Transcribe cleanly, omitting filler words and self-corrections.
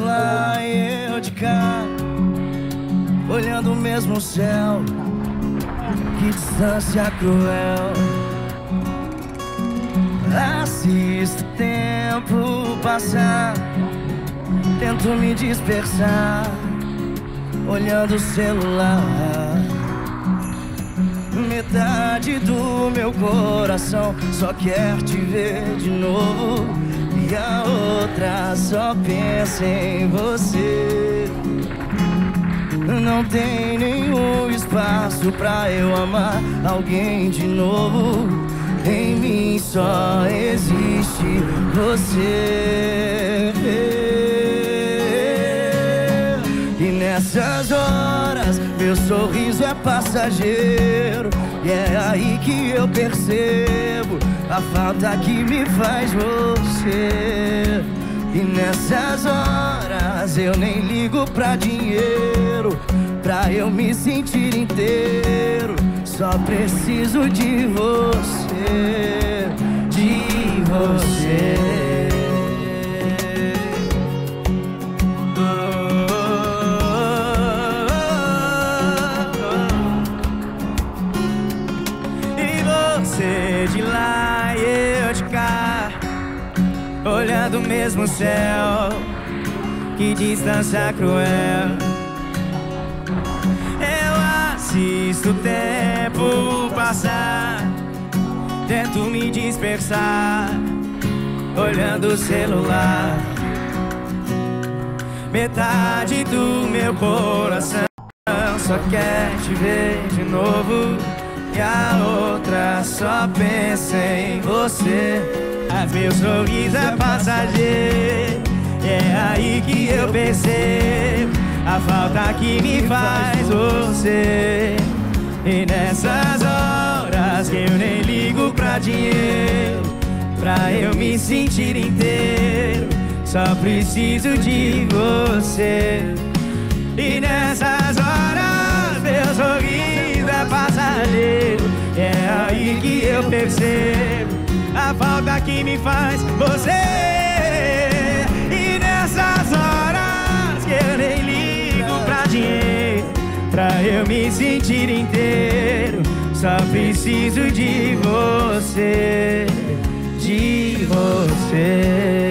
lá e eu de cá, olhando o mesmo céu. Que distância cruel. Assisto o tempo passar, tento me dispersar, olhando o celular. Metade do meu coração só quer te ver de novo, e a outra só pensa em você. Não tem nenhum espaço pra eu amar alguém de novo. Em mim só existe você. E nessas horas meu sorriso é passageiro, e é aí que eu percebo a falta que me faz você. E nessas horas eu nem ligo pra dinheiro, pra eu me sentir inteiro. Só preciso de você, de você. E você de lá e eu de cá, olhando o mesmo céu. Que distância cruel. Eu assisto o tempo passar, tento me dispersar, olhando o celular. Metade do meu coração só quer te ver de novo, e a outra só pensa em você. Mas meu sorriso é passageiro, e é aí que eu percebo a falta que me faz você. E nessas horas que eu nem ligo pra dinheiro, pra eu me sentir inteiro, só preciso de você. E nessas horas meu sorriso é passageiro, e é aí que eu percebo a falta que me faz você. E nessas horas que eu nem ligo pra dinheiro, pra eu me sentir inteiro, só preciso de você, de você.